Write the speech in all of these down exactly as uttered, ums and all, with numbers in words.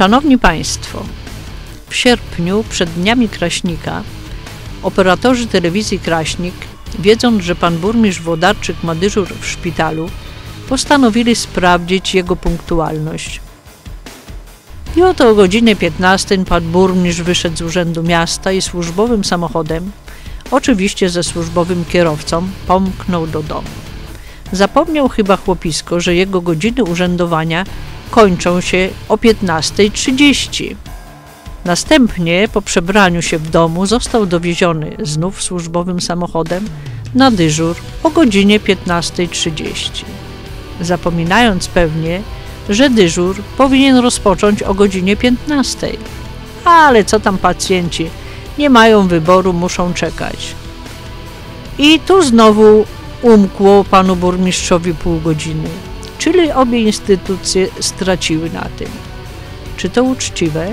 Szanowni Państwo, w sierpniu, przed dniami Kraśnika, operatorzy telewizji Kraśnik, wiedząc, że pan burmistrz Włodarczyk ma dyżur w szpitalu, postanowili sprawdzić jego punktualność. I oto o godzinie piętnastej pan burmistrz wyszedł z urzędu miasta i służbowym samochodem, oczywiście ze służbowym kierowcą, pomknął do domu. Zapomniał chyba chłopisko, że jego godziny urzędowania kończą się o piętnastej trzydzieści. Następnie, po przebraniu się w domu, został dowieziony znów służbowym samochodem na dyżur o godzinie piętnastej trzydzieści. Zapominając pewnie, że dyżur powinien rozpocząć o godzinie piętnastej. Ale co tam pacjenci, nie mają wyboru, muszą czekać. I tu znowu umkło panu burmistrzowi pół godziny, czyli obie instytucje straciły na tym. Czy to uczciwe?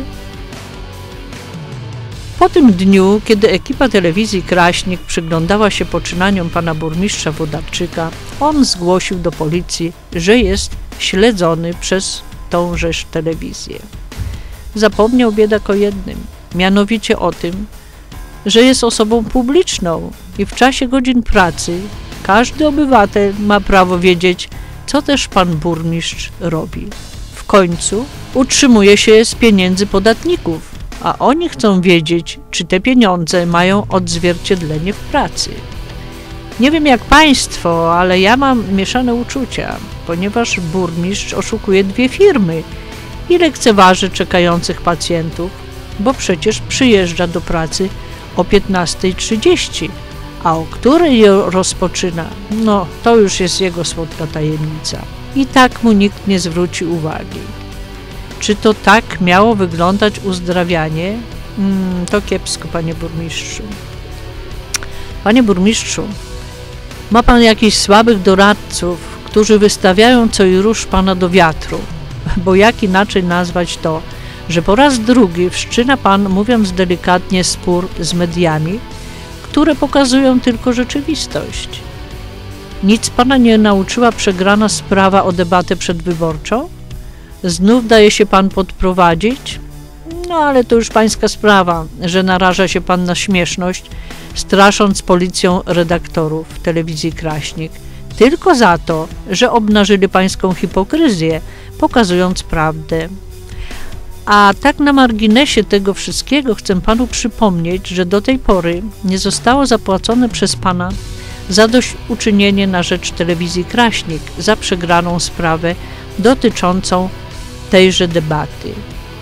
Po tym dniu, kiedy ekipa telewizji Kraśnik przyglądała się poczynaniom pana burmistrza Włodarczyka, on zgłosił do policji, że jest śledzony przez tążeż telewizję. Zapomniał biedak o jednym, mianowicie o tym, że jest osobą publiczną i w czasie godzin pracy każdy obywatel ma prawo wiedzieć, co też pan burmistrz robi. W końcu utrzymuje się z pieniędzy podatników, a oni chcą wiedzieć, czy te pieniądze mają odzwierciedlenie w pracy. Nie wiem jak państwo, ale ja mam mieszane uczucia, ponieważ burmistrz oszukuje dwie firmy i lekceważy czekających pacjentów, bo przecież przyjeżdża do pracy o piętnastej trzydzieści, a o której ją rozpoczyna, no to już jest jego słodka tajemnica. I tak mu nikt nie zwróci uwagi. Czy to tak miało wyglądać uzdrawianie? Hmm, to kiepsko, panie burmistrzu. Panie burmistrzu, ma pan jakichś słabych doradców, którzy wystawiają co i rusz pana do wiatru, bo jak inaczej nazwać to, że po raz drugi wszczyna pan, mówiąc delikatnie, spór z mediami, które pokazują tylko rzeczywistość. Nic pana nie nauczyła przegrana sprawa o debatę przedwyborczą? Znów daje się pan podprowadzić? No ale to już pańska sprawa, że naraża się pan na śmieszność, strasząc policją redaktorów telewizji Kraśnik, tylko za to, że obnażyli pańską hipokryzję, pokazując prawdę. A tak na marginesie tego wszystkiego chcę panu przypomnieć, że do tej pory nie zostało zapłacone przez pana zadośćuczynienie na rzecz telewizji Kraśnik za przegraną sprawę dotyczącą tejże debaty.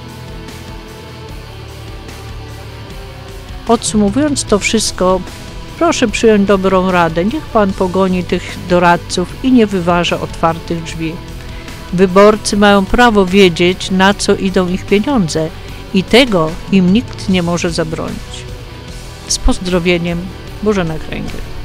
Podsumowując to wszystko, proszę przyjąć dobrą radę. Niech pan pogoni tych doradców i nie wyważa otwartych drzwi. Wyborcy mają prawo wiedzieć, na co idą ich pieniądze i tego im nikt nie może zabronić. Z pozdrowieniem, Bożena Kręgiel.